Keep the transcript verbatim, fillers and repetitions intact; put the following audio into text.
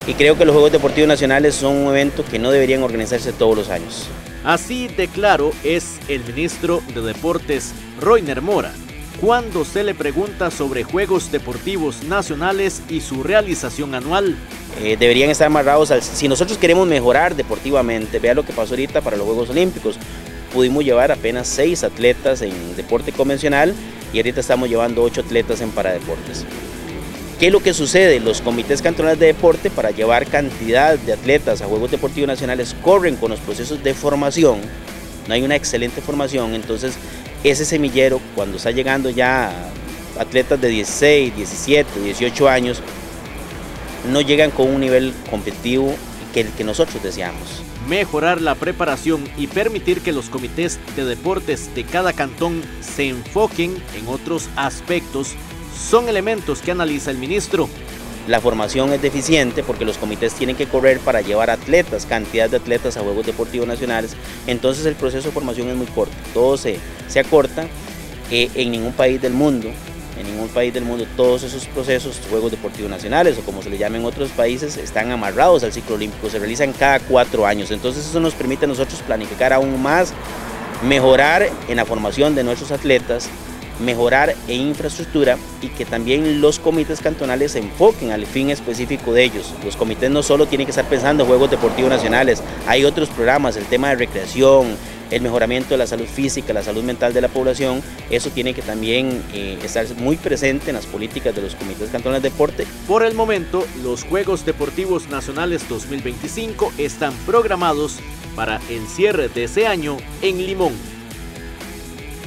y creo que los Juegos Deportivos Nacionales son un evento que no deberían organizarse todos los años. Así de claro es el ministro de Deportes, Roiner Mora, cuando se le pregunta sobre Juegos Deportivos Nacionales y su realización anual. Eh, deberían estar amarrados al... Si nosotros queremos mejorar deportivamente, vea lo que pasó ahorita para los Juegos Olímpicos. Pudimos llevar apenas seis atletas en deporte convencional y ahorita estamos llevando ocho atletas en paradeportes. ¿Qué es lo que sucede? Los comités cantonales de deporte, para llevar cantidad de atletas a Juegos Deportivos Nacionales, corren con los procesos de formación. No hay una excelente formación, entonces ese semillero, cuando está llegando ya atletas de dieciséis, diecisiete, dieciocho años, no llegan con un nivel competitivo que el que nosotros deseamos. Mejorar la preparación y permitir que los comités de deportes de cada cantón se enfoquen en otros aspectos son elementos que analiza el ministro. La formación es deficiente porque los comités tienen que correr para llevar atletas, cantidad de atletas a Juegos Deportivos Nacionales, entonces el proceso de formación es muy corto, todo se, se acorta. Eh, en ningún país del mundo, en ningún país del mundo todos esos procesos, Juegos Deportivos Nacionales o como se le llama en otros países, están amarrados al ciclo olímpico, se realizan cada cuatro años, entonces eso nos permite a nosotros planificar aún más, mejorar en la formación de nuestros atletas, mejorar en infraestructura y que también los comités cantonales se enfoquen al fin específico de ellos. Los comités no solo tienen que estar pensando en Juegos Deportivos Nacionales, hay otros programas, el tema de recreación, el mejoramiento de la salud física, la salud mental de la población, eso tiene que también eh, estar muy presente en las políticas de los comités cantonales de deporte. Por el momento, los Juegos Deportivos Nacionales dos mil veinticinco están programados para el cierre de ese año en Limón.